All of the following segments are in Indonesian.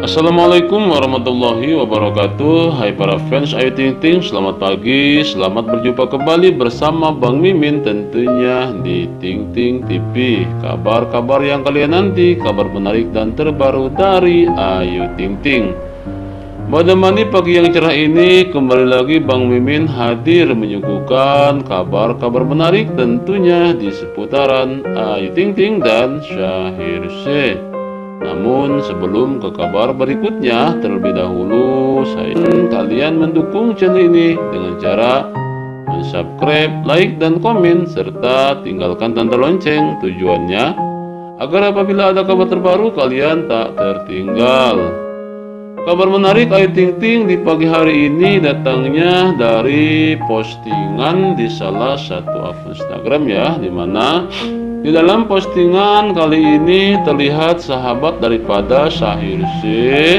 Assalamualaikum warahmatullahi wabarakatuh. Hai para fans Ayu Ting Ting, selamat pagi. Selamat berjumpa kembali bersama Bang Mimin tentunya di Ting Ting TV. Kabar-kabar yang kalian nanti, kabar menarik dan terbaru dari Ayu Ting Ting. Menemani pagi yang cerah ini, kembali lagi Bang Mimin hadir menyuguhkan kabar-kabar menarik tentunya di seputaran Ayu Ting Ting dan Syahir Sy. Namun sebelum ke kabar berikutnya, terlebih dahulu saya ingin kalian mendukung channel ini dengan cara subscribe, like, dan komen, serta tinggalkan tanda lonceng. Tujuannya agar apabila ada kabar terbaru kalian tak tertinggal. Kabar menarik Ayu Ting Ting di pagi hari ini datangnya dari postingan di salah satu akun Instagram ya, dimana di dalam postingan kali ini terlihat sahabat daripada Syahir Sy,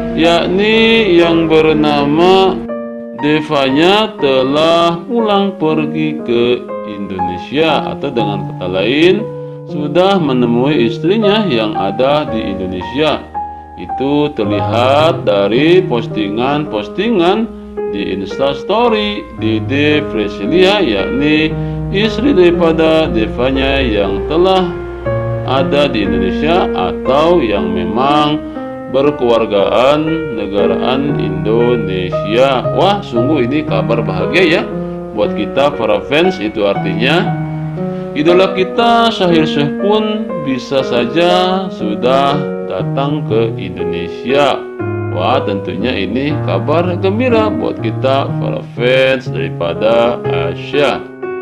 yakni yang bernama Devanya telah pulang pergi ke Indonesia, atau dengan kata lain sudah menemui istrinya yang ada di Indonesia. Itu terlihat dari postingan-postingan di Instastory Dede Fresilia, yakni istri daripada Devanya yang telah ada di Indonesia atau yang memang berkewargaan negaraan Indonesia. Wah, sungguh ini kabar bahagia ya buat kita para fans. Itu artinya idola kita Syahir Sy pun bisa saja sudah datang ke Indonesia. Wah, tentunya ini kabar gembira buat kita para fans daripada Asia.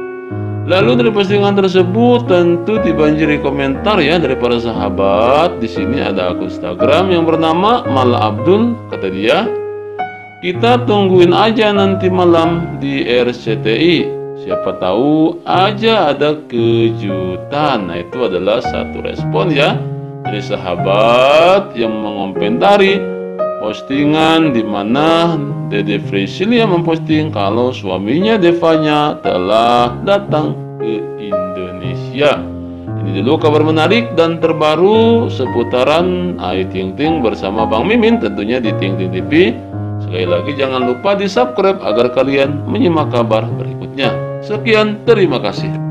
Lalu dari postingan tersebut tentu dibanjiri komentar ya dari para sahabat. Di sini ada akun Instagram yang bernama Mala Abdul, kata dia, "Kita tungguin aja nanti malam di RCTI. Siapa tahu aja ada kejutan." Nah, itu adalah satu respon ya dari sahabat yang mengomentari postingan di mana Dede Fresilia memposting kalau suaminya Devanya telah datang ke Indonesia. Ini dulu kabar menarik dan terbaru seputaran Ayu Ting Ting bersama Bang Mimin tentunya di Ting Ting TV. Sekali lagi jangan lupa di subscribe agar kalian menyimak kabar berikutnya. Sekian, terima kasih.